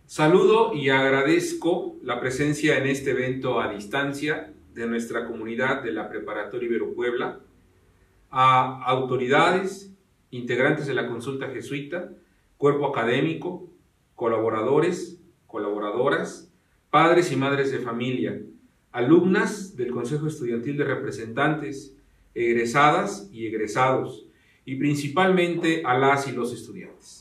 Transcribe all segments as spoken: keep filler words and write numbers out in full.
Saludo y agradezco la presencia en este evento a distancia de nuestra comunidad de la Preparatoria Ibero Puebla, a autoridades, integrantes de la consulta jesuita, cuerpo académico, colaboradores, colaboradoras, padres y madres de familia, alumnas del Consejo Estudiantil de Representantes, egresadas y egresados, y principalmente a las y los estudiantes.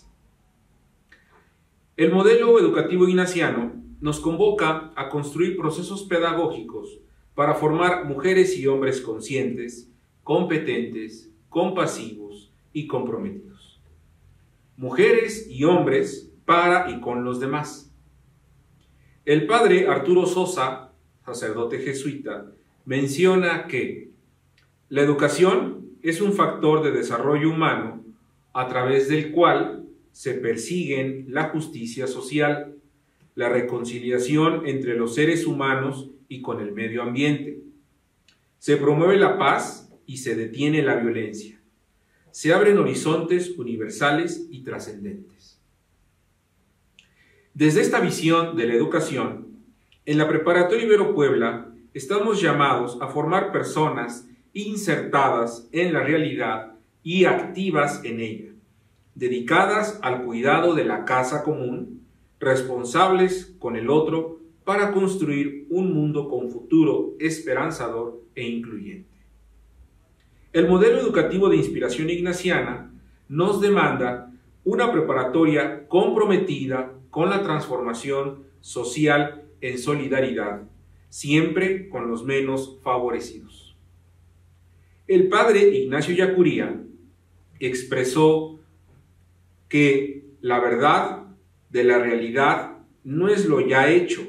El modelo educativo ignaciano nos convoca a construir procesos pedagógicos para formar mujeres y hombres conscientes, competentes, compasivos y comprometidos. Mujeres y hombres para y con los demás. El padre Arturo Sosa, sacerdote jesuita, menciona que la educación es un factor de desarrollo humano a través del cual se persiguen la justicia social, la reconciliación entre los seres humanos y con el medio ambiente. Se promueve la paz y se detiene la violencia. Se abren horizontes universales y trascendentes. Desde esta visión de la educación, en la Preparatoria Ibero Puebla estamos llamados a formar personas insertadas en la realidad y activas en ella, dedicadas al cuidado de la casa común, responsables con el otro para construir un mundo con futuro esperanzador e incluyente. El modelo educativo de inspiración ignaciana nos demanda una preparatoria comprometida con la transformación social en solidaridad, siempre con los menos favorecidos. El padre Ignacio Yacuría expresó que la verdad de la realidad no es lo ya hecho.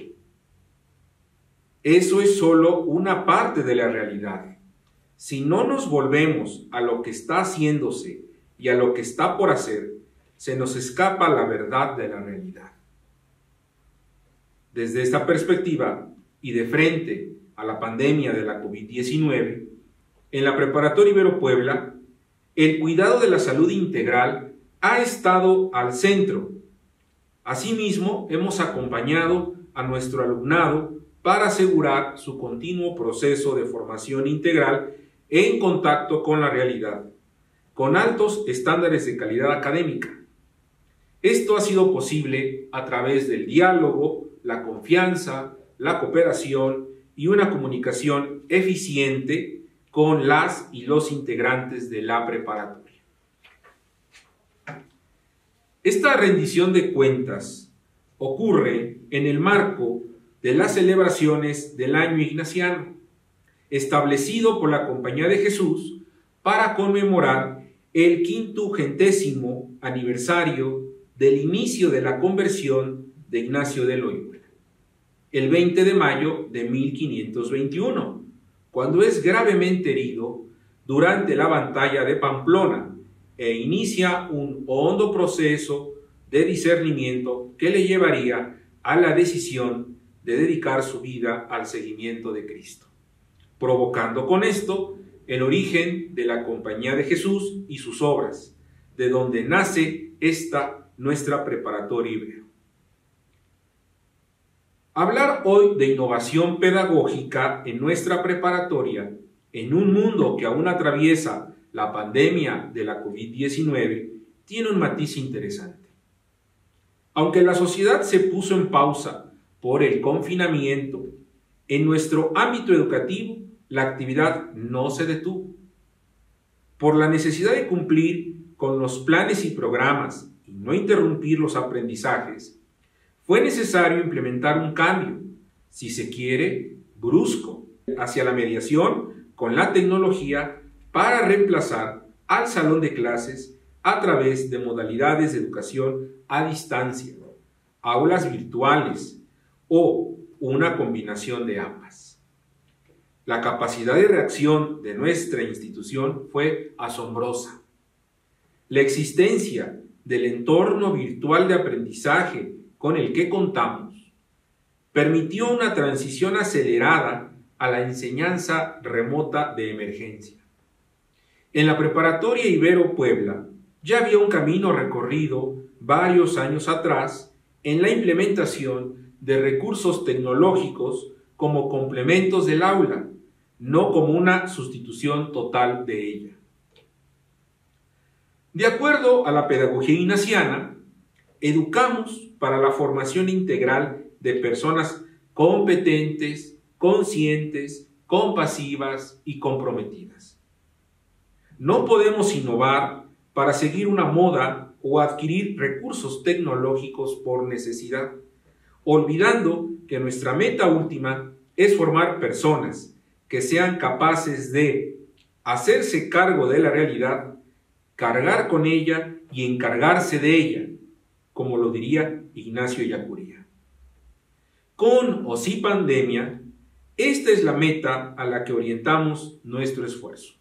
Eso es solo una parte de la realidad. Si no nos volvemos a lo que está haciéndose y a lo que está por hacer, se nos escapa la verdad de la realidad. Desde esta perspectiva y de frente a la pandemia de la COVID diecinueve, en la Preparatoria Ibero Puebla, el cuidado de la salud integral ha estado al centro. Asimismo, hemos acompañado a nuestro alumnado para asegurar su continuo proceso de formación integral en contacto con la realidad, con altos estándares de calidad académica. Esto ha sido posible a través del diálogo, la confianza, la cooperación y una comunicación eficiente con las y los integrantes de la preparatoria. Esta rendición de cuentas ocurre en el marco de las celebraciones del año ignaciano, establecido por la Compañía de Jesús para conmemorar el quintugentésimo aniversario del inicio de la conversión de Ignacio de Loyola, el veinte de mayo de mil quinientos veintiuno, cuando es gravemente herido durante la batalla de Pamplona, e inicia un hondo proceso de discernimiento que le llevaría a la decisión de dedicar su vida al seguimiento de Cristo, provocando con esto el origen de la Compañía de Jesús y sus obras, de donde nace esta nuestra preparatoria Ibero. Hablar hoy de innovación pedagógica en nuestra preparatoria, en un mundo que aún atraviesa la pandemia de la COVID diecinueve, tiene un matiz interesante. Aunque la sociedad se puso en pausa por el confinamiento, en nuestro ámbito educativo la actividad no se detuvo. Por la necesidad de cumplir con los planes y programas y no interrumpir los aprendizajes, fue necesario implementar un cambio, si se quiere, brusco, hacia la mediación con la tecnología para reemplazar al salón de clases a través de modalidades de educación a distancia, aulas virtuales o una combinación de ambas. La capacidad de reacción de nuestra institución fue asombrosa. La existencia del entorno virtual de aprendizaje con el que contamos permitió una transición acelerada a la enseñanza remota de emergencia. En la Preparatoria Ibero Puebla ya había un camino recorrido varios años atrás en la implementación de recursos tecnológicos como complementos del aula, no como una sustitución total de ella. De acuerdo a la pedagogía ignaciana, educamos para la formación integral de personas competentes, conscientes, compasivas y comprometidas. No podemos innovar para seguir una moda o adquirir recursos tecnológicos por necesidad, olvidando que nuestra meta última es formar personas que sean capaces de hacerse cargo de la realidad, cargar con ella y encargarse de ella, como lo diría Ignacio Ellacuría. Con o sin pandemia, esta es la meta a la que orientamos nuestro esfuerzo.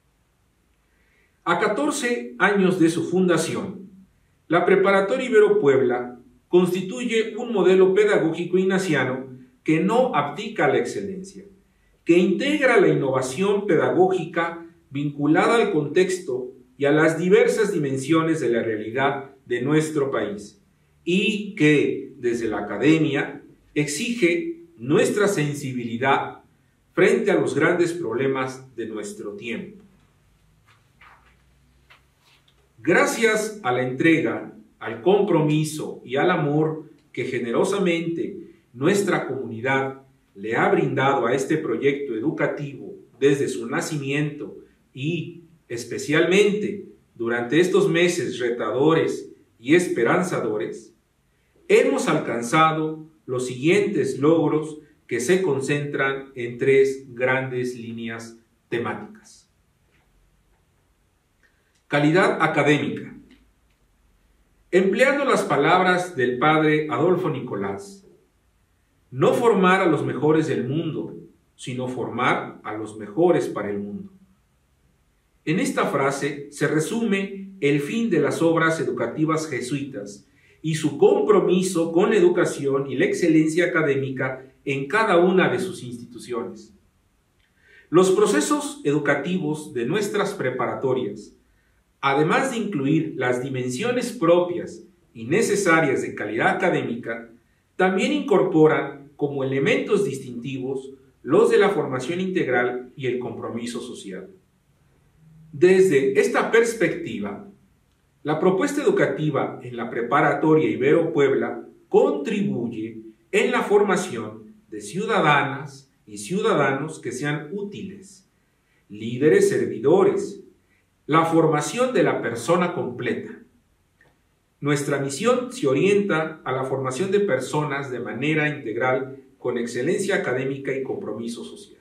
A catorce años de su fundación, la Preparatoria Ibero Puebla constituye un modelo pedagógico ignaciano que no abdica a la excelencia, que integra la innovación pedagógica vinculada al contexto y a las diversas dimensiones de la realidad de nuestro país, y que, desde la academia, exige nuestra sensibilidad frente a los grandes problemas de nuestro tiempo. Gracias a la entrega, al compromiso y al amor que generosamente nuestra comunidad le ha brindado a este proyecto educativo desde su nacimiento y especialmente durante estos meses retadores y esperanzadores, hemos alcanzado los siguientes logros que se concentran en tres grandes líneas temáticas. Calidad académica. Empleando las palabras del padre Adolfo Nicolás, no formar a los mejores del mundo, sino formar a los mejores para el mundo. En esta frase se resume el fin de las obras educativas jesuitas y su compromiso con la educación y la excelencia académica en cada una de sus instituciones. Los procesos educativos de nuestras preparatorias, además de incluir las dimensiones propias y necesarias de calidad académica, también incorporan como elementos distintivos los de la formación integral y el compromiso social. Desde esta perspectiva, la propuesta educativa en la Preparatoria Ibero Puebla contribuye en la formación de ciudadanas y ciudadanos que sean útiles, líderes servidores, la formación de la persona completa. Nuestra misión se orienta a la formación de personas de manera integral con excelencia académica y compromiso social.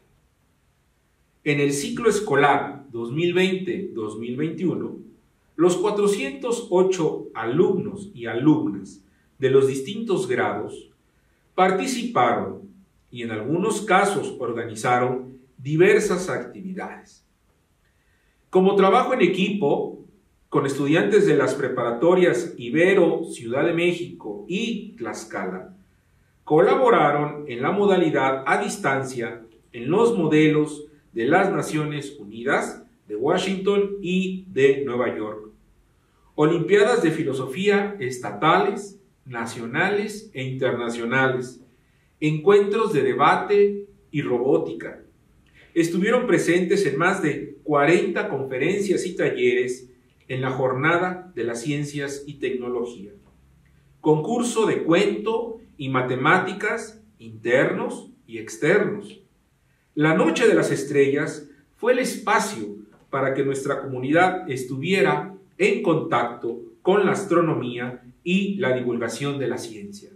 En el ciclo escolar dos mil veinte dos mil veintiuno, los cuatrocientos ocho alumnos y alumnas de los distintos grados participaron y en algunos casos organizaron diversas actividades. Como trabajo en equipo, con estudiantes de las preparatorias Ibero, Ciudad de México y Tlaxcala, colaboraron en la modalidad a distancia en los modelos de las Naciones Unidas, de Washington y de Nueva York, olimpiadas de filosofía estatales, nacionales e internacionales, encuentros de debate y robótica. Estuvieron presentes en más de cuarenta conferencias y talleres en la Jornada de las Ciencias y Tecnología. Concurso de cuento y matemáticas internos y externos. La Noche de las Estrellas fue el espacio para que nuestra comunidad estuviera en contacto con la astronomía y la divulgación de la ciencia.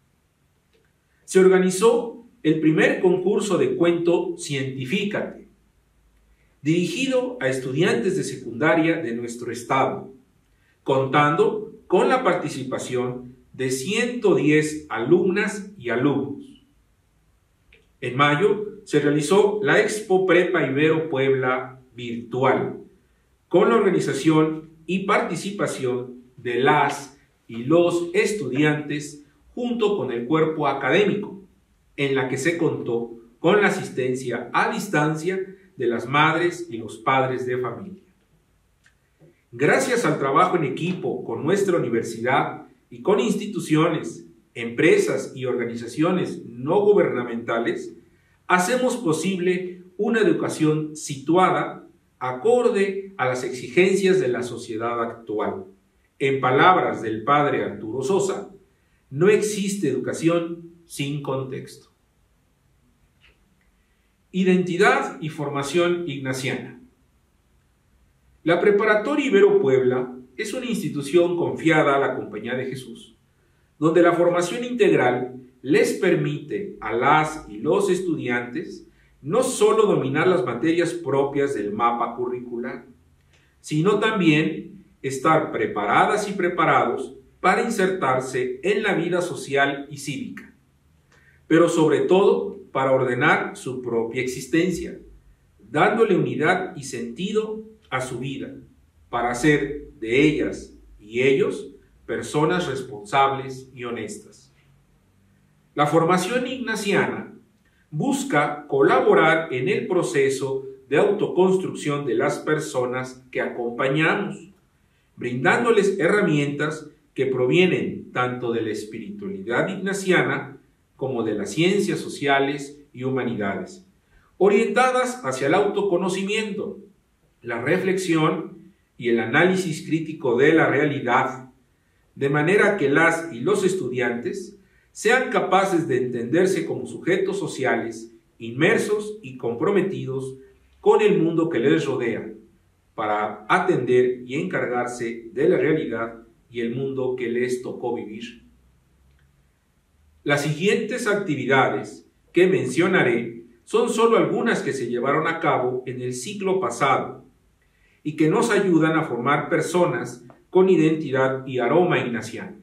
Se organizó el primer concurso de cuento Cientifícate, dirigido a estudiantes de secundaria de nuestro estado, contando con la participación de ciento diez alumnas y alumnos. En mayo se realizó la Expo Prepa Ibero Puebla virtual, con la organización y participación de las y los estudiantes junto con el cuerpo académico, en la que se contó con la asistencia a distancia de las madres y los padres de familia. Gracias al trabajo en equipo con nuestra universidad y con instituciones empresas y organizaciones no gubernamentales, hacemos posible una educación situada acorde a las exigencias de la sociedad actual. En palabras del padre Arturo Sosa, no existe educación sin contexto. Identidad y formación ignaciana. La Preparatoria Ibero Puebla es una institución confiada a la Compañía de Jesús, donde la formación integral les permite a las y los estudiantes no solo dominar las materias propias del mapa curricular, sino también estar preparadas y preparados para insertarse en la vida social y cívica, pero sobre todo para ordenar su propia existencia, dándole unidad y sentido a su vida, para hacer de ellas y ellos personas responsables y honestas. La formación ignaciana busca colaborar en el proceso de autoconstrucción de las personas que acompañamos, brindándoles herramientas que provienen tanto de la espiritualidad ignaciana como de las ciencias sociales y humanidades, orientadas hacia el autoconocimiento, la reflexión y el análisis crítico de la realidad, de manera que las y los estudiantes sean capaces de entenderse como sujetos sociales, inmersos y comprometidos con el mundo que les rodea, para atender y encargarse de la realidad y el mundo que les tocó vivir. Las siguientes actividades que mencionaré son solo algunas que se llevaron a cabo en el ciclo pasado y que nos ayudan a formar personas con identidad y aroma ignaciano.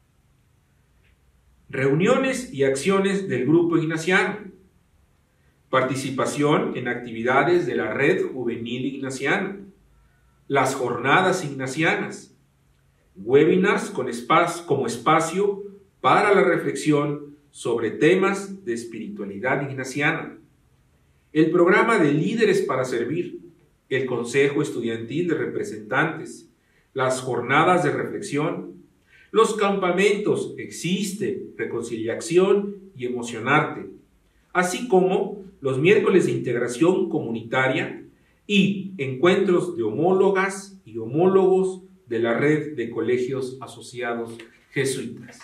Reuniones y acciones del Grupo Ignaciano. Participación en actividades de la Red Juvenil Ignaciana. Las Jornadas Ignacianas. Webinars con espacio, como espacio para la reflexión sobre temas de espiritualidad ignaciana. El programa de Líderes para Servir. El Consejo Estudiantil de Representantes. Las jornadas de reflexión. Los campamentos Existe, Reconciliación y Emocionarte, así como los miércoles de integración comunitaria y encuentros de homólogas y homólogos de la red de colegios asociados jesuitas.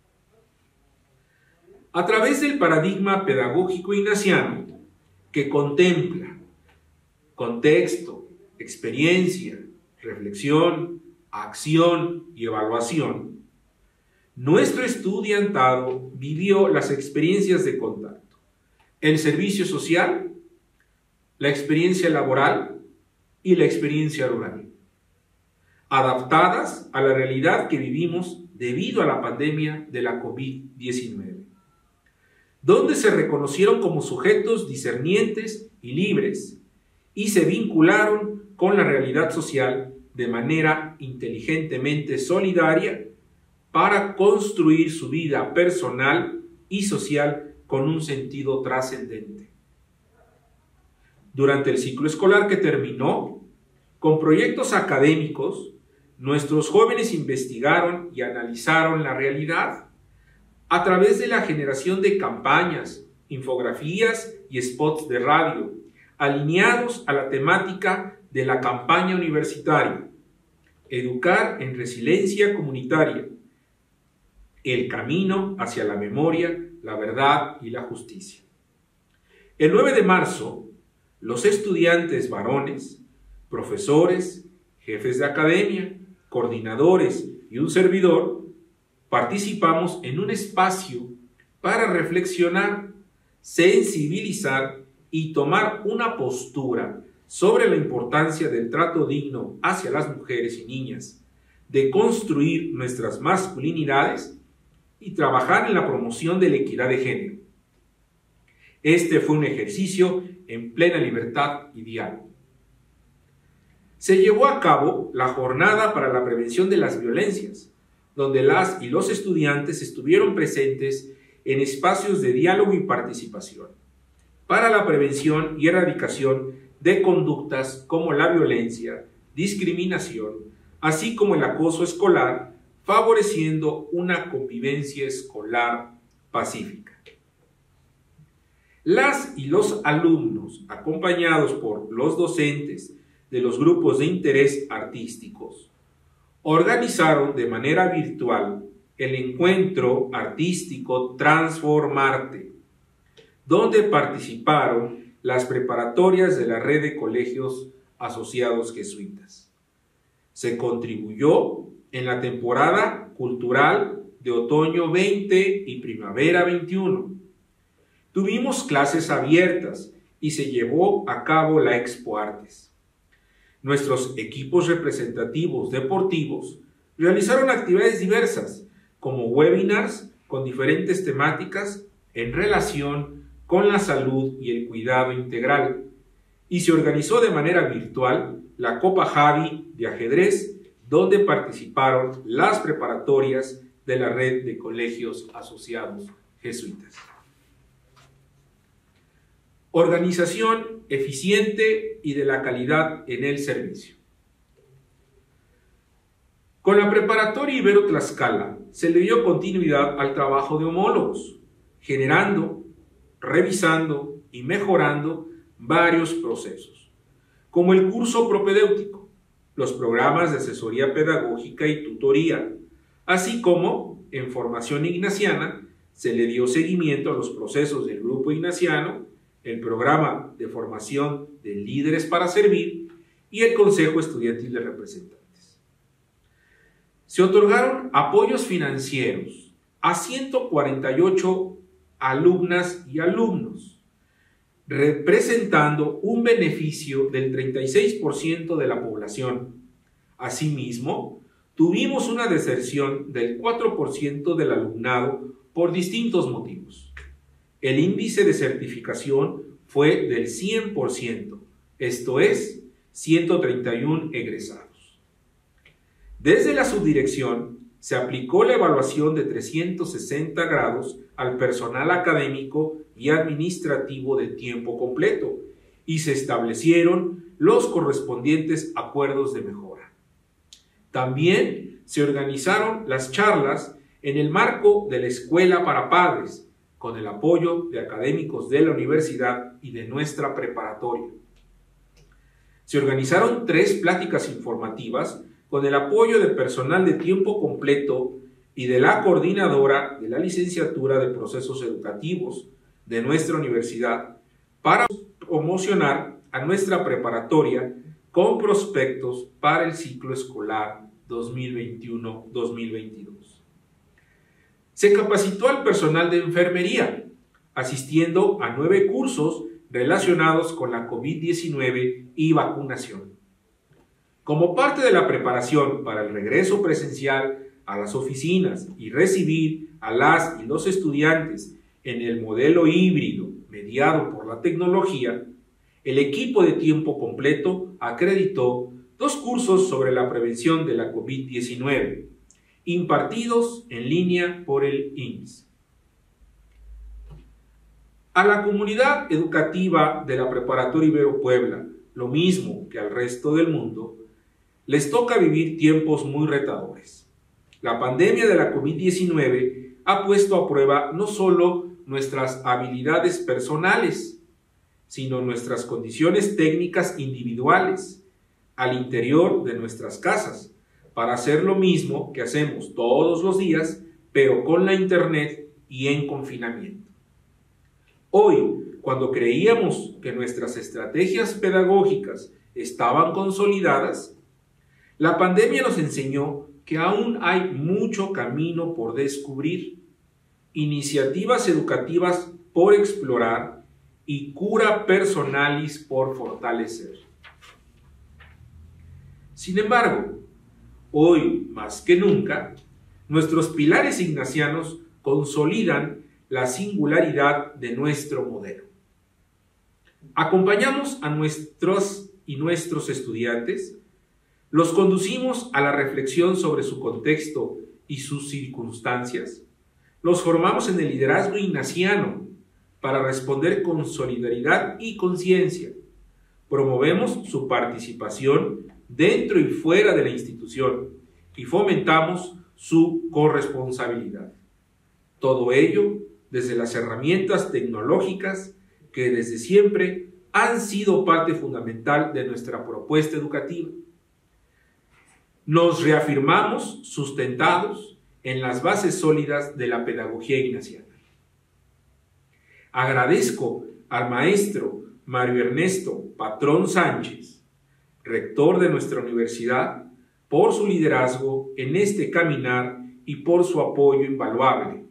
A través del paradigma pedagógico ignaciano, que contempla contexto, experiencia, reflexión, acción y evaluación, nuestro estudiantado vivió las experiencias de contacto, el servicio social, la experiencia laboral y la experiencia rural, adaptadas a la realidad que vivimos debido a la pandemia de la COVID diecinueve, donde se reconocieron como sujetos discernientes y libres y se vincularon con la realidad social de manera inteligentemente solidaria para construir su vida personal y social con un sentido trascendente. Durante el ciclo escolar que terminó, con proyectos académicos, nuestros jóvenes investigaron y analizaron la realidad a través de la generación de campañas, infografías y spots de radio, alineados a la temática de la campaña universitaria, Educar en Resiliencia Comunitaria, el camino hacia la memoria, la verdad y la justicia. El nueve de marzo, los estudiantes varones, profesores, jefes de academia, coordinadores y un servidor, participamos en un espacio para reflexionar, sensibilizar y tomar una postura sobre la importancia del trato digno hacia las mujeres y niñas, de construir nuestras masculinidades y trabajar en la promoción de la equidad de género. Este fue un ejercicio en plena libertad y diálogo. Se llevó a cabo la Jornada para la Prevención de las Violencias, donde las y los estudiantes estuvieron presentes en espacios de diálogo y participación para la prevención y erradicación de conductas como la violencia, discriminación, así como el acoso escolar, favoreciendo una convivencia escolar pacífica. Las y los alumnos, acompañados por los docentes de los grupos de interés artísticos, organizaron de manera virtual el encuentro artístico Transformarte, donde participaron las preparatorias de la red de colegios asociados jesuitas. Se contribuyó en la temporada cultural de otoño veinte y primavera veintiuno. Tuvimos clases abiertas y se llevó a cabo la Expo Artes. Nuestros equipos representativos deportivos realizaron actividades diversas, como webinars con diferentes temáticas en relación con la salud y el cuidado integral, y se organizó de manera virtual la Copa Javi de ajedrez, donde participaron las preparatorias de la red de colegios asociados jesuitas. Organización eficiente y de la calidad en el servicio. Con la preparatoria Ibero Tlaxcala se le dio continuidad al trabajo de homólogos, generando, revisando y mejorando varios procesos, como el curso propedéutico, los programas de asesoría pedagógica y tutoría, así como en formación ignaciana se le dio seguimiento a los procesos del grupo ignaciano, el programa de formación de líderes para servir y el Consejo Estudiantil de Representantes. Se otorgaron apoyos financieros a ciento cuarenta y ocho alumnas y alumnos, representando un beneficio del treinta y seis por ciento de la población. Asimismo, tuvimos una deserción del cuatro por ciento del alumnado por distintos motivos. El índice de certificación fue del cien por ciento, esto es, ciento treinta y uno egresados. Desde la subdirección se aplicó la evaluación de trescientos sesenta grados al personal académico y administrativo de tiempo completo y se establecieron los correspondientes acuerdos de mejora. También se organizaron las charlas en el marco de la Escuela para Padres, con el apoyo de académicos de la universidad y de nuestra preparatoria. Se organizaron tres pláticas informativas con el apoyo de personal de tiempo completo y de la coordinadora de la licenciatura de procesos educativos de nuestra universidad para promocionar a nuestra preparatoria con prospectos para el ciclo escolar dos mil veintiuno dos mil veintidós. Se capacitó al personal de enfermería, asistiendo a nueve cursos relacionados con la COVID diecinueve y vacunación. Como parte de la preparación para el regreso presencial a las oficinas y recibir a las y los estudiantes en el modelo híbrido mediado por la tecnología, el equipo de tiempo completo acreditó dos cursos sobre la prevención de la COVID diecinueve, impartidos en línea por el I M S S. A la comunidad educativa de la Preparatoria Ibero Puebla, lo mismo que al resto del mundo, les toca vivir tiempos muy retadores. La pandemia de la COVID diecinueve ha puesto a prueba no solo nuestras habilidades personales, sino nuestras condiciones técnicas individuales al interior de nuestras casas, para hacer lo mismo que hacemos todos los días, pero con la internet y en confinamiento. Hoy, cuando creíamos que nuestras estrategias pedagógicas estaban consolidadas, la pandemia nos enseñó que aún hay mucho camino por descubrir, iniciativas educativas por explorar y cura personalis por fortalecer. Sin embargo, hoy más que nunca, nuestros pilares ignacianos consolidan la singularidad de nuestro modelo. Acompañamos a nuestros y nuestros estudiantes, los conducimos a la reflexión sobre su contexto y sus circunstancias, los formamos en el liderazgo ignaciano para responder con solidaridad y conciencia, promovemos su participación dentro y fuera de la institución y fomentamos su corresponsabilidad. Todo ello desde las herramientas tecnológicas que desde siempre han sido parte fundamental de nuestra propuesta educativa. Nos reafirmamos sustentados en las bases sólidas de la pedagogía ignaciana. Agradezco al maestro Mario Ernesto Patrón Sánchez, rector de nuestra universidad, por su liderazgo en este caminar y por su apoyo invaluable.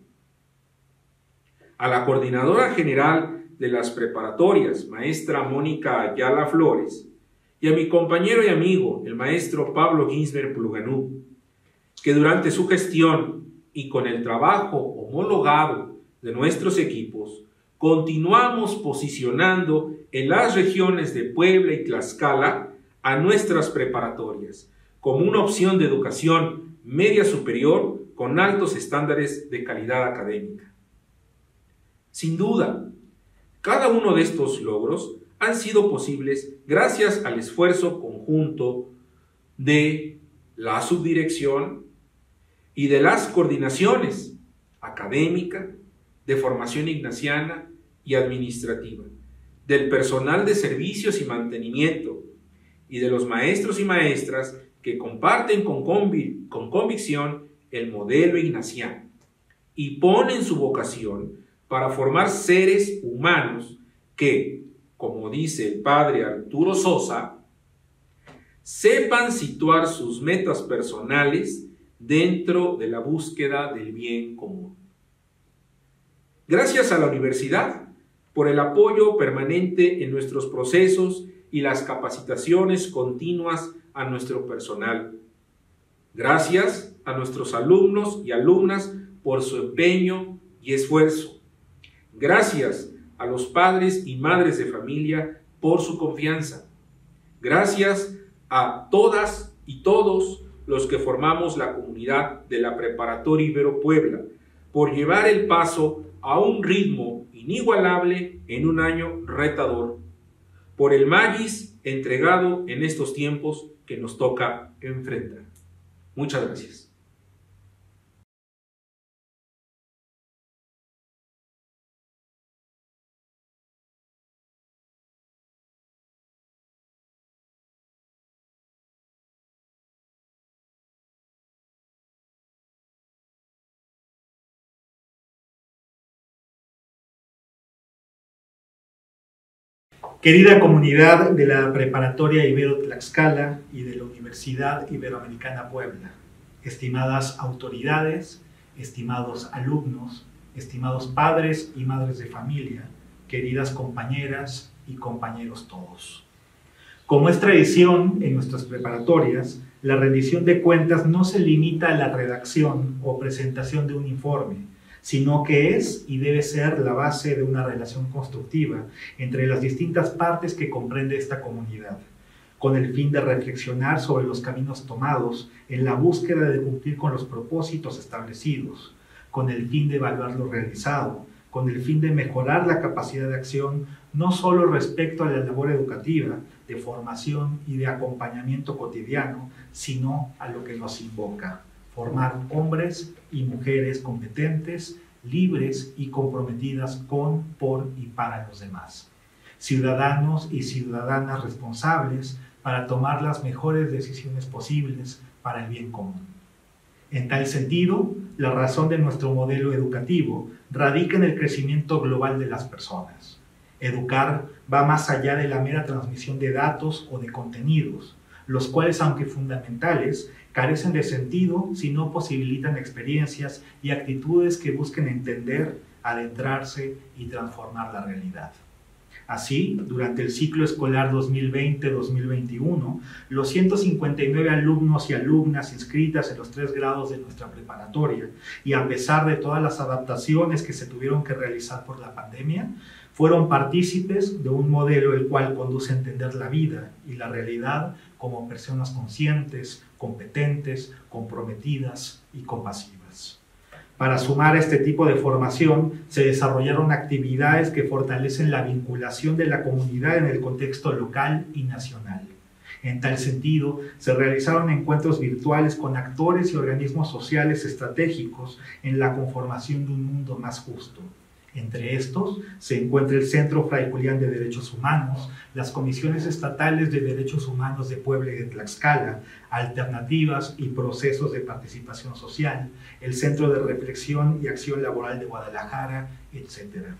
A la coordinadora general de las preparatorias, maestra Mónica Ayala Flores, y a mi compañero y amigo, el maestro Pablo Ginsberg Pluganú, que durante su gestión y con el trabajo homologado de nuestros equipos, continuamos posicionando en las regiones de Puebla y Tlaxcala a nuestras preparatorias como una opción de educación media superior con altos estándares de calidad académica. Sin duda, cada uno de estos logros han sido posibles gracias al esfuerzo conjunto de la subdirección y de las coordinaciones académica, de formación ignaciana y administrativa, del personal de servicios y mantenimiento y de los maestros y maestras que comparten con, convic- con convicción el modelo ignaciano y ponen su vocación para formar seres humanos que, como dice el padre Arturo Sosa, sepan situar sus metas personales dentro de la búsqueda del bien común. Gracias a la universidad por el apoyo permanente en nuestros procesos y las capacitaciones continuas a nuestro personal. Gracias a nuestros alumnos y alumnas por su empeño y esfuerzo. Gracias a los padres y madres de familia por su confianza. Gracias a todas y todos los que formamos la comunidad de la Preparatoria Ibero Puebla por llevar el paso a un ritmo inigualable en un año retador, por el magis entregado en estos tiempos que nos toca enfrentar. Muchas gracias. Querida comunidad de la Preparatoria Ibero Tlaxcala y de la Universidad Iberoamericana Puebla, estimadas autoridades, estimados alumnos, estimados padres y madres de familia, queridas compañeras y compañeros todos. Como es tradición en nuestras preparatorias, la rendición de cuentas no se limita a la redacción o presentación de un informe, sino que es y debe ser la base de una relación constructiva entre las distintas partes que comprende esta comunidad, con el fin de reflexionar sobre los caminos tomados en la búsqueda de cumplir con los propósitos establecidos, con el fin de evaluar lo realizado, con el fin de mejorar la capacidad de acción no solo respecto a la labor educativa, de formación y de acompañamiento cotidiano, sino a lo que nos invoca: formar hombres y mujeres competentes, libres y comprometidas con, por y para los demás. Ciudadanos y ciudadanas responsables para tomar las mejores decisiones posibles para el bien común. En tal sentido, la razón de nuestro modelo educativo radica en el crecimiento global de las personas. Educar va más allá de la mera transmisión de datos o de contenidos, los cuales, aunque fundamentales, carecen de sentido si no posibilitan experiencias y actitudes que busquen entender, adentrarse y transformar la realidad. Así, durante el ciclo escolar dos mil veinte dos mil veintiuno, los ciento cincuenta y nueve alumnos y alumnas inscritas en los tres grados de nuestra preparatoria, y a pesar de todas las adaptaciones que se tuvieron que realizar por la pandemia, fueron partícipes de un modelo el cual conduce a entender la vida y la realidad como personas conscientes, competentes, comprometidas y compasivas. Para sumar a este tipo de formación, se desarrollaron actividades que fortalecen la vinculación de la comunidad en el contexto local y nacional, En tal sentido, se realizaron encuentros virtuales con actores y organismos sociales estratégicos en la conformación de un mundo más justo. Entre estos se encuentra el Centro Fray Julián de Derechos Humanos, las Comisiones Estatales de Derechos Humanos de Puebla y de Tlaxcala, Alternativas y Procesos de Participación Social, el Centro de Reflexión y Acción Laboral de Guadalajara, etcétera.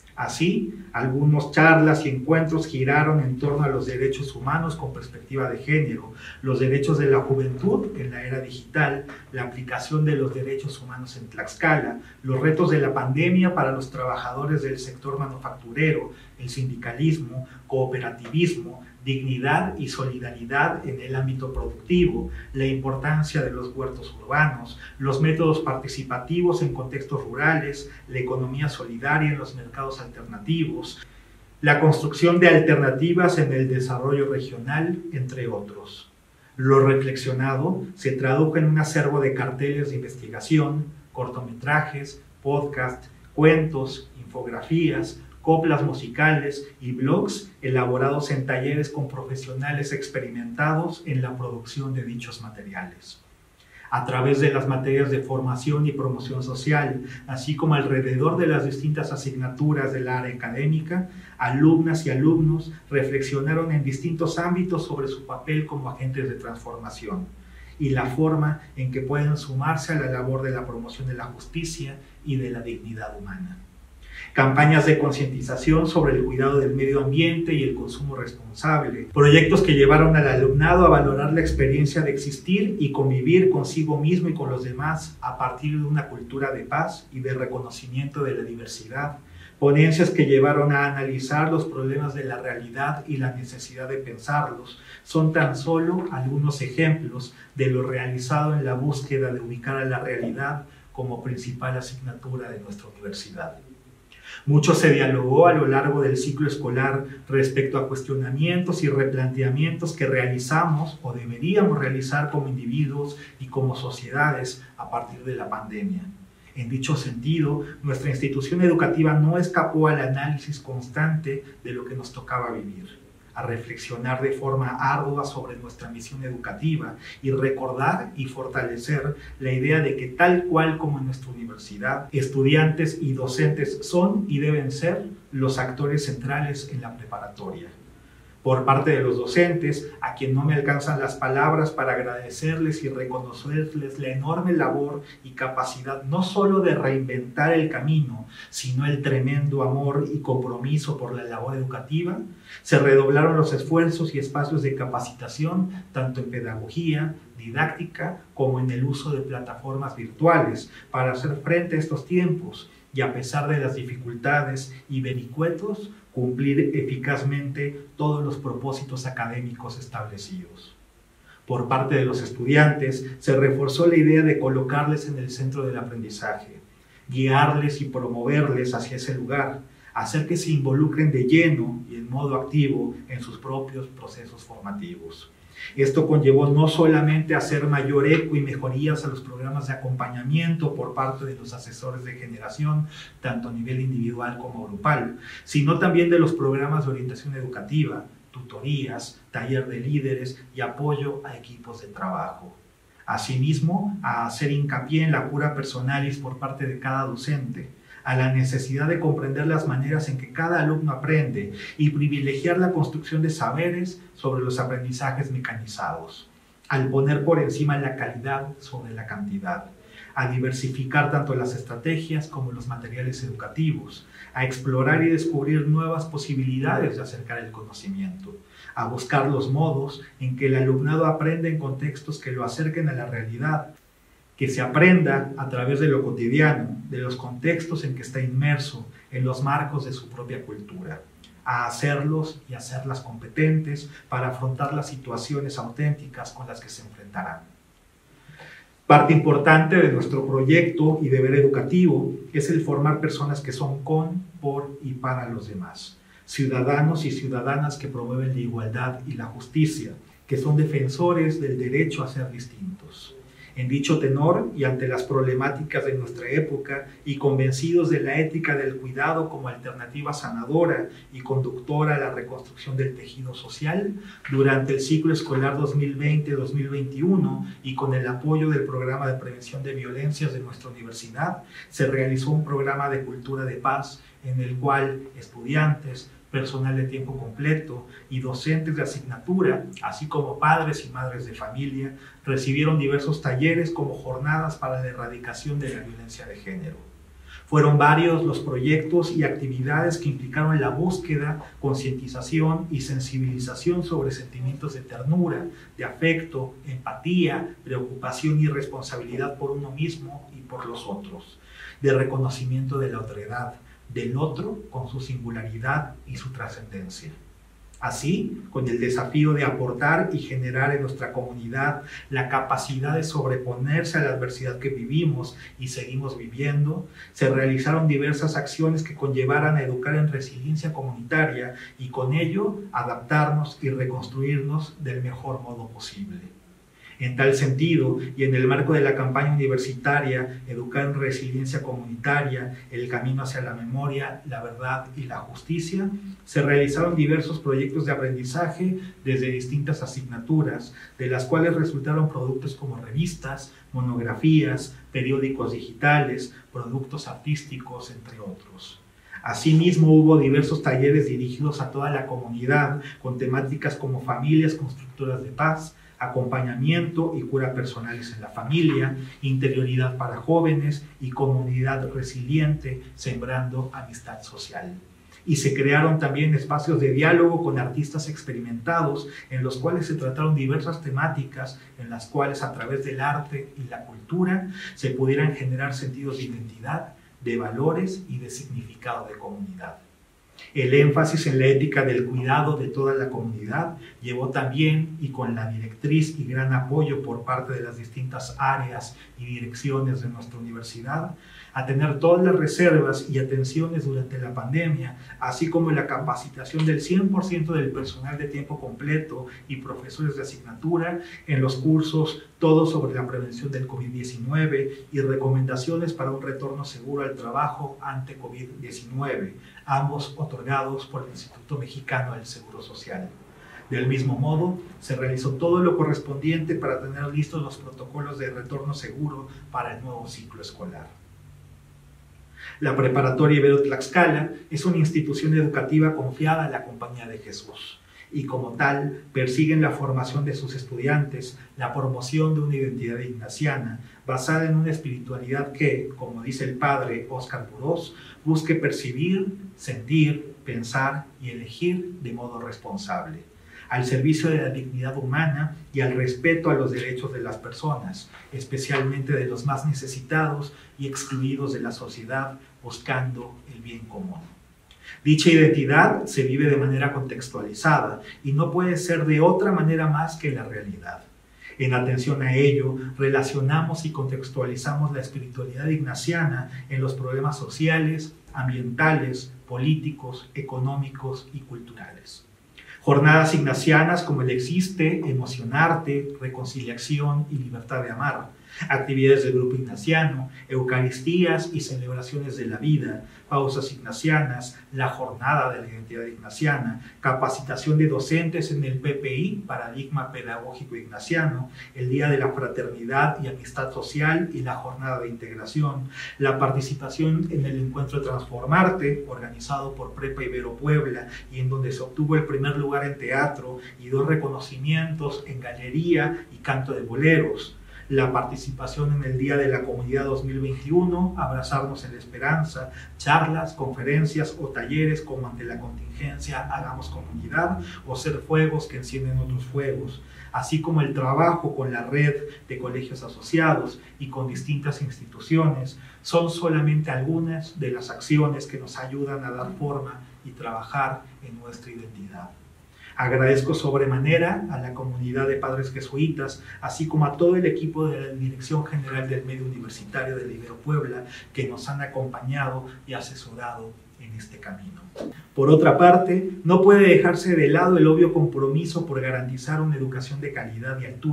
Así, algunas charlas y encuentros giraron en torno a los derechos humanos con perspectiva de género, los derechos de la juventud en la era digital, la aplicación de los derechos humanos en Tlaxcala, los retos de la pandemia para los trabajadores del sector manufacturero, el sindicalismo, cooperativismo, dignidad y solidaridad en el ámbito productivo, la importancia de los huertos urbanos, los métodos participativos en contextos rurales, la economía solidaria en los mercados alternativos, la construcción de alternativas en el desarrollo regional, entre otros. Lo reflexionado se tradujo en un acervo de carteles de investigación, cortometrajes, podcasts, cuentos, infografías, coplas musicales y blogs elaborados en talleres con profesionales experimentados en la producción de dichos materiales. A través de las materias de formación y promoción social, así como alrededor de las distintas asignaturas del área académica, alumnas y alumnos reflexionaron en distintos ámbitos sobre su papel como agentes de transformación y la forma en que pueden sumarse a la labor de la promoción de la justicia y de la dignidad humana. Campañas de concientización sobre el cuidado del medio ambiente y el consumo responsable, proyectos que llevaron al alumnado a valorar la experiencia de existir y convivir consigo mismo y con los demás a partir de una cultura de paz y de reconocimiento de la diversidad, ponencias que llevaron a analizar los problemas de la realidad y la necesidad de pensarlos, son tan solo algunos ejemplos de lo realizado en la búsqueda de ubicar a la realidad como principal asignatura de nuestra universidad. Mucho se dialogó a lo largo del ciclo escolar respecto a cuestionamientos y replanteamientos que realizamos o deberíamos realizar como individuos y como sociedades a partir de la pandemia. En dicho sentido, nuestra institución educativa no escapó al análisis constante de lo que nos tocaba vivir, a reflexionar de forma ardua sobre nuestra misión educativa y recordar y fortalecer la idea de que tal cual como en nuestra universidad, estudiantes y docentes son y deben ser los actores centrales en la preparatoria. Por parte de los docentes, a quien no me alcanzan las palabras para agradecerles y reconocerles la enorme labor y capacidad no solo de reinventar el camino, sino el tremendo amor y compromiso por la labor educativa, se redoblaron los esfuerzos y espacios de capacitación tanto en pedagogía, didáctica, como en el uso de plataformas virtuales para hacer frente a estos tiempos y a pesar de las dificultades y vericuetos, cumplir eficazmente todos los propósitos académicos establecidos. Por parte de los estudiantes, se reforzó la idea de colocarles en el centro del aprendizaje, guiarles y promoverles hacia ese lugar, hacer que se involucren de lleno y en modo activo en sus propios procesos formativos. Esto conllevó no solamente hacer mayor eco y mejorías a los programas de acompañamiento por parte de los asesores de generación, tanto a nivel individual como grupal, sino también de los programas de orientación educativa, tutorías, taller de líderes y apoyo a equipos de trabajo. Asimismo, a hacer hincapié en la cura personalis por parte de cada docente, a la necesidad de comprender las maneras en que cada alumno aprende y privilegiar la construcción de saberes sobre los aprendizajes mecanizados, al poner por encima la calidad sobre la cantidad, a diversificar tanto las estrategias como los materiales educativos, a explorar y descubrir nuevas posibilidades de acercar el conocimiento, a buscar los modos en que el alumnado aprende en contextos que lo acerquen a la realidad, que se aprenda a través de lo cotidiano, de los contextos en que está inmerso, en los marcos de su propia cultura, a hacerlos y hacerlas competentes para afrontar las situaciones auténticas con las que se enfrentarán. Parte importante de nuestro proyecto y deber educativo es el formar personas que son con, por y para los demás, ciudadanos y ciudadanas que promueven la igualdad y la justicia, que son defensores del derecho a ser distintos. En dicho tenor, y ante las problemáticas de nuestra época, y convencidos de la ética del cuidado como alternativa sanadora y conductora a la reconstrucción del tejido social, durante el ciclo escolar dos mil veinte dos mil veintiuno y con el apoyo del programa de prevención de violencias de nuestra universidad, se realizó un programa de cultura de paz en el cual estudiantes, personal de tiempo completo y docentes de asignatura, así como padres y madres de familia, recibieron diversos talleres como jornadas para la erradicación de la violencia de género. Fueron varios los proyectos y actividades que implicaron la búsqueda, concientización y sensibilización sobre sentimientos de ternura, de afecto, empatía, preocupación y responsabilidad por uno mismo y por los otros, de reconocimiento de la otredad, del otro con su singularidad y su trascendencia. Así, con el desafío de aportar y generar en nuestra comunidad la capacidad de sobreponerse a la adversidad que vivimos y seguimos viviendo, se realizaron diversas acciones que conllevaran a educar en resiliencia comunitaria y con ello adaptarnos y reconstruirnos del mejor modo posible. En tal sentido, y en el marco de la campaña universitaria Educar en Resiliencia Comunitaria, el camino hacia la memoria, la verdad y la justicia, se realizaron diversos proyectos de aprendizaje desde distintas asignaturas, de las cuales resultaron productos como revistas, monografías, periódicos digitales, productos artísticos, entre otros. Asimismo, hubo diversos talleres dirigidos a toda la comunidad, con temáticas como familias constructoras de paz, acompañamiento y cura personales en la familia, interioridad para jóvenes y comunidad resiliente, sembrando amistad social. Y se crearon también espacios de diálogo con artistas experimentados, en los cuales se trataron diversas temáticas, en las cuales a través del arte y la cultura se pudieran generar sentidos de identidad, de valores y de significado de comunidad. El énfasis en la ética del cuidado de toda la comunidad llevó también, y con la directriz y gran apoyo por parte de las distintas áreas y direcciones de nuestra universidad, a tener todas las reservas y atenciones durante la pandemia, así como la capacitación del cien por ciento del personal de tiempo completo y profesores de asignatura en los cursos Todo sobre la prevención del COVID diecinueve y recomendaciones para un retorno seguro al trabajo ante COVID diecinueve, ambos otorgados por el Instituto Mexicano del Seguro Social. Del mismo modo, se realizó todo lo correspondiente para tener listos los protocolos de retorno seguro para el nuevo ciclo escolar. La Preparatoria Ibero Tlaxcala es una institución educativa confiada a la Compañía de Jesús y como tal persiguen la formación de sus estudiantes, la promoción de una identidad ignaciana basada en una espiritualidad que, como dice el padre Óscar Burós, busque percibir, sentir, pensar y elegir de modo responsable, al servicio de la dignidad humana y al respeto a los derechos de las personas, especialmente de los más necesitados y excluidos de la sociedad, buscando el bien común. Dicha identidad se vive de manera contextualizada y no puede ser de otra manera más que la realidad. En atención a ello, relacionamos y contextualizamos la espiritualidad ignaciana en los problemas sociales, ambientales, políticos, económicos y culturales. Jornadas ignacianas como el Existe, Emocionarte, Reconciliación y Libertad de Amar, actividades del Grupo Ignaciano, Eucaristías y celebraciones de la vida, pausas ignacianas, la Jornada de la Identidad Ignaciana, capacitación de docentes en el P P I, Paradigma Pedagógico Ignaciano, el Día de la Fraternidad y Amistad Social y la Jornada de Integración, la participación en el Encuentro Transformarte, organizado por Prepa Ibero Puebla y en donde se obtuvo el primer lugar en teatro y dos reconocimientos en galería y canto de boleros. La participación en el Día de la Comunidad dos mil veintiuno, Abrazarnos en la Esperanza, charlas, conferencias o talleres como Ante la Contingencia, Hagamos Comunidad o Ser Fuegos que Encienden Otros Fuegos, así como el trabajo con la red de colegios asociados y con distintas instituciones, son solamente algunas de las acciones que nos ayudan a dar forma y trabajar en nuestra identidad. Agradezco sobremanera a la comunidad de padres jesuitas, así como a todo el equipo de la Dirección General del Medio Universitario de la Ibero Puebla, que nos han acompañado y asesorado en este camino. Por otra parte, no puede dejarse de lado el obvio compromiso por garantizar una educación de calidad y altura,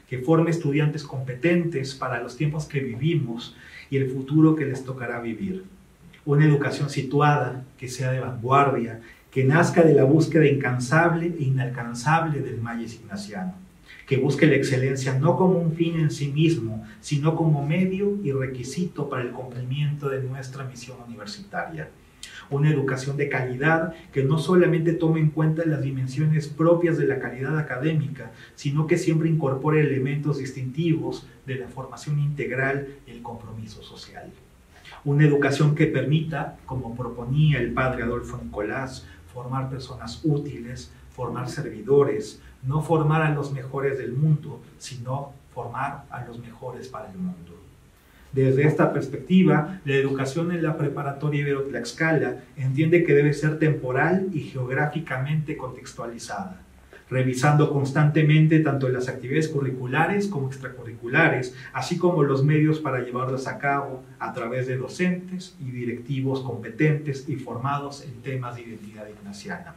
que forme estudiantes competentes para los tiempos que vivimos y el futuro que les tocará vivir. Una educación situada, que sea de vanguardia, que nazca de la búsqueda incansable e inalcanzable del Mayes Ignaciano, que busque la excelencia no como un fin en sí mismo, sino como medio y requisito para el cumplimiento de nuestra misión universitaria. Una educación de calidad que no solamente tome en cuenta las dimensiones propias de la calidad académica, sino que siempre incorpore elementos distintivos de la formación integral y el compromiso social. Una educación que permita, como proponía el padre Adolfo Nicolás, formar personas útiles, formar servidores, no formar a los mejores del mundo, sino formar a los mejores para el mundo. Desde esta perspectiva, la educación en la preparatoria Ibero-Tlaxcala entiende que debe ser temporal y geográficamente contextualizada, revisando constantemente tanto las actividades curriculares como extracurriculares, así como los medios para llevarlas a cabo a través de docentes y directivos competentes y formados en temas de identidad ignaciana.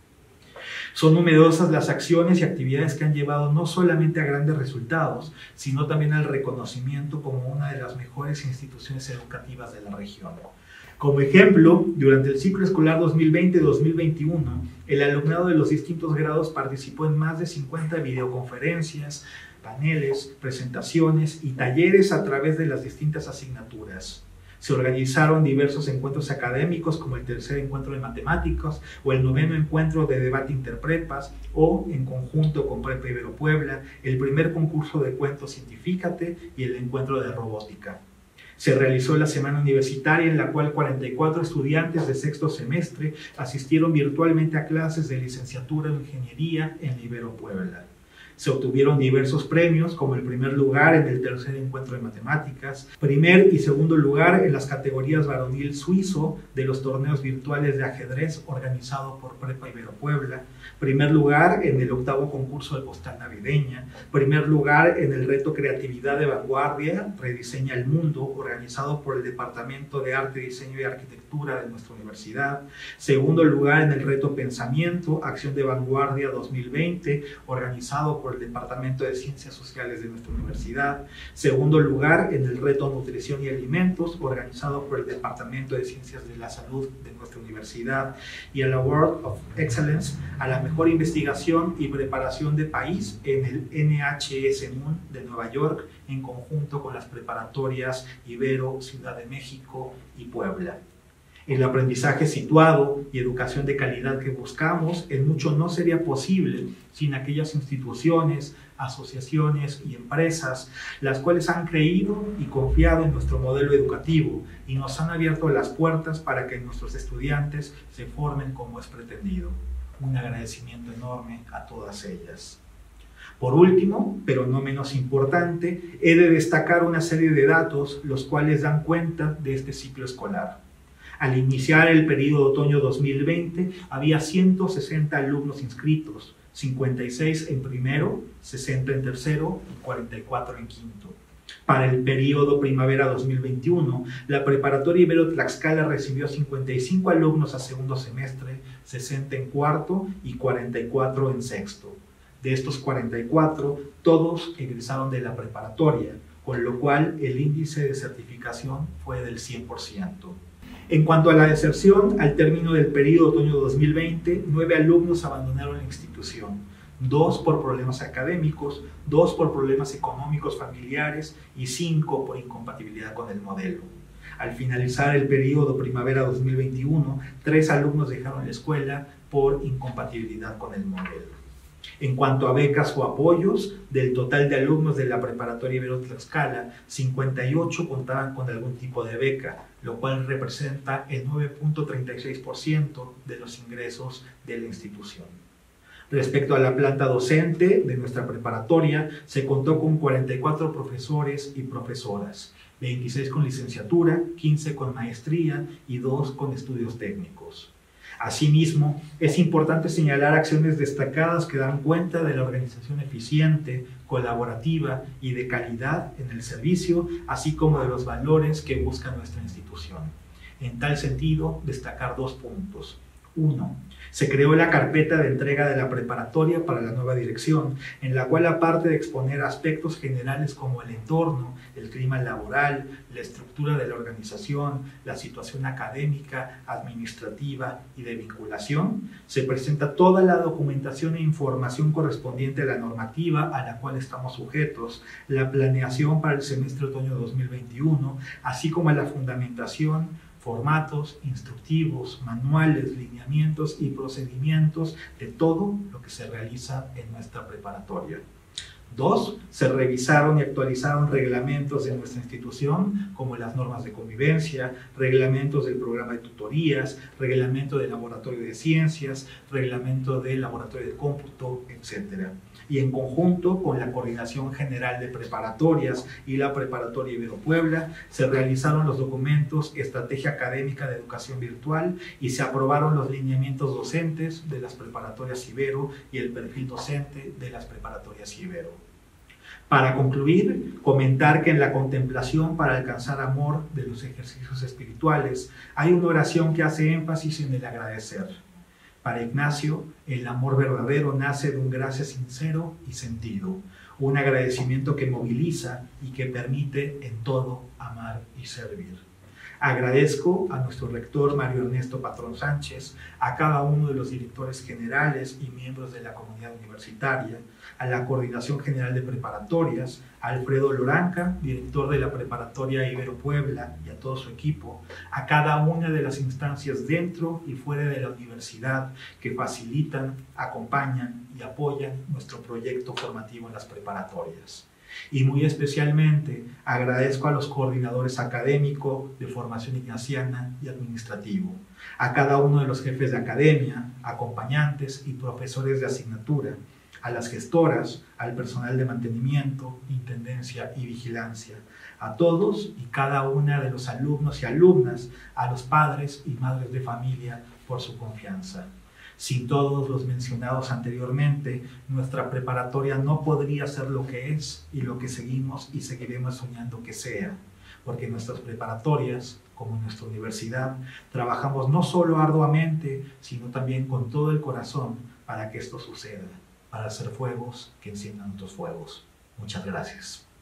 Son numerosas las acciones y actividades que han llevado no solamente a grandes resultados, sino también al reconocimiento como una de las mejores instituciones educativas de la región. Como ejemplo, durante el ciclo escolar dos mil veinte dos mil veintiuno, el alumnado de los distintos grados participó en más de cincuenta videoconferencias, paneles, presentaciones y talleres a través de las distintas asignaturas. Se organizaron diversos encuentros académicos como el tercer encuentro de matemáticos o el noveno encuentro de debate interprepas o, en conjunto con Prepa Ibero Puebla, el primer concurso de cuentos Cientifícate y el encuentro de robótica. Se realizó la semana universitaria en la cual cuarenta y cuatro estudiantes de sexto semestre asistieron virtualmente a clases de licenciatura en ingeniería en Ibero Puebla. Se obtuvieron diversos premios, como el primer lugar en el tercer encuentro de matemáticas, primer y segundo lugar en las categorías varonil suizo de los torneos virtuales de ajedrez organizados por Prepa Ibero Puebla, primer lugar en el octavo concurso de postal navideña, primer lugar en el reto Creatividad de Vanguardia, Rediseña el Mundo, organizado por el Departamento de Arte, Diseño y Arquitectura de nuestra universidad, segundo lugar en el reto Pensamiento, Acción de Vanguardia dos mil veinte, organizado por el Departamento de Ciencias Sociales de nuestra universidad, segundo lugar en el reto Nutrición y Alimentos, organizado por el Departamento de Ciencias de la Salud de nuestra universidad, y el Award of Excellence a la mejor investigación y preparación de país en el N H S M U N de Nueva York, en conjunto con las preparatorias Ibero, Ciudad de México y Puebla. El aprendizaje situado y educación de calidad que buscamos en mucho no sería posible sin aquellas instituciones, asociaciones y empresas, las cuales han creído y confiado en nuestro modelo educativo y nos han abierto las puertas para que nuestros estudiantes se formen como es pretendido. Un agradecimiento enorme a todas ellas. Por último, pero no menos importante, he de destacar una serie de datos los cuales dan cuenta de este ciclo escolar. Al iniciar el periodo otoño dos mil veinte, había ciento sesenta alumnos inscritos, cincuenta y seis en primero, sesenta en tercero y cuarenta y cuatro en quinto. Para el periodo primavera dos mil veintiuno, la preparatoria Ibero-Tlaxcala recibió cincuenta y cinco alumnos a segundo semestre, sesenta en cuarto y cuarenta y cuatro en sexto. De estos cuarenta y cuatro, todos egresaron de la preparatoria, con lo cual el índice de certificación fue del cien por ciento. En cuanto a la deserción, al término del periodo otoño dos mil veinte, nueve alumnos abandonaron la institución, dos por problemas académicos, dos por problemas económicos familiares y cinco por incompatibilidad con el modelo. Al finalizar el periodo primavera dos mil veintiuno, tres alumnos dejaron la escuela por incompatibilidad con el modelo. En cuanto a becas o apoyos, del total de alumnos de la preparatoria Ibero-Tlaxcala, cincuenta y ocho contaban con algún tipo de beca, lo cual representa el nueve punto treinta y seis por ciento de los ingresos de la institución. Respecto a la planta docente de nuestra preparatoria, se contó con cuarenta y cuatro profesores y profesoras, veintiséis con licenciatura, quince con maestría y dos con estudios técnicos. Asimismo, es importante señalar acciones destacadas que dan cuenta de la organización eficiente, colaborativa y de calidad en el servicio, así como de los valores que busca nuestra institución. En tal sentido, destacar dos puntos. uno. Se creó la carpeta de entrega de la preparatoria para la nueva dirección, en la cual, aparte de exponer aspectos generales como el entorno, el clima laboral, la estructura de la organización, la situación académica, administrativa y de vinculación, se presenta toda la documentación e información correspondiente a la normativa a la cual estamos sujetos, la planeación para el semestre otoño dos mil veintiuno, así como la fundamentación, formatos, instructivos, manuales, lineamientos y procedimientos de todo lo que se realiza en nuestra preparatoria. Dos, se revisaron y actualizaron reglamentos de nuestra institución, como las normas de convivencia, reglamentos del programa de tutorías, reglamento del laboratorio de ciencias, reglamento del laboratorio de cómputo, etcétera. Y en conjunto con la Coordinación General de Preparatorias y la Preparatoria Ibero Puebla, se realizaron los documentos Estrategia Académica de Educación Virtual y se aprobaron los lineamientos docentes de las preparatorias Ibero y el perfil docente de las preparatorias Ibero. Para concluir, comentar que en la contemplación para alcanzar amor de los ejercicios espirituales hay una oración que hace énfasis en el agradecer. Para Ignacio, el amor verdadero nace de un gracias sincero y sentido, un agradecimiento que moviliza y que permite en todo amar y servir. Agradezco a nuestro rector Mario Ernesto Patrón Sánchez, a cada uno de los directores generales y miembros de la comunidad universitaria, a la Coordinación General de Preparatorias, a Alfredo Loranca, director de la Preparatoria Ibero Puebla, y a todo su equipo, a cada una de las instancias dentro y fuera de la universidad que facilitan, acompañan y apoyan nuestro proyecto formativo en las preparatorias. Y muy especialmente agradezco a los coordinadores académicos de formación ignaciana y administrativo, a cada uno de los jefes de academia, acompañantes y profesores de asignatura, a las gestoras, al personal de mantenimiento, intendencia y vigilancia, a todos y cada una de los alumnos y alumnas, a los padres y madres de familia por su confianza. Sin todos los mencionados anteriormente, nuestra preparatoria no podría ser lo que es y lo que seguimos y seguiremos soñando que sea, porque nuestras preparatorias, como nuestra universidad, trabajamos no solo arduamente, sino también con todo el corazón para que esto suceda, para hacer fuegos que enciendan otros fuegos. Muchas gracias.